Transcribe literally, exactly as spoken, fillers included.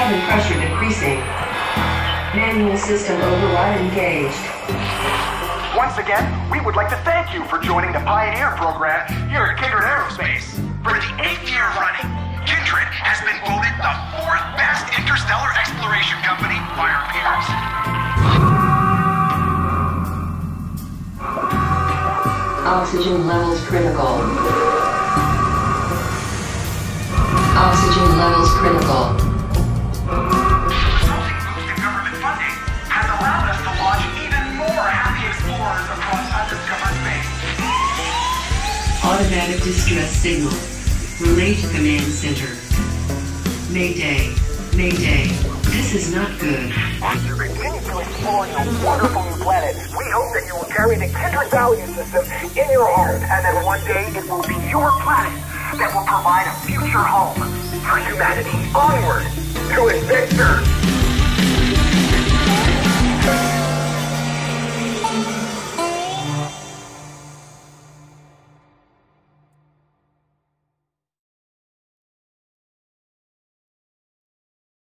Cabin pressure decreasing. Manual system override engaged. Once again, we would like to thank you for joining the Pioneer program here at Kindred Aerospace. For the eighth year running, Kindred has been voted the fourth best interstellar exploration company by our peers. Oxygen levels critical. Oxygen levels critical. Automatic distress signal. Relay to command center. Mayday. Mayday. This is not good. As you continue to explore your wonderful new planet, we hope that you will carry the Kindred value system in your heart, and that one day it will be your planet that will provide a future home for humanity. Onward to adventure!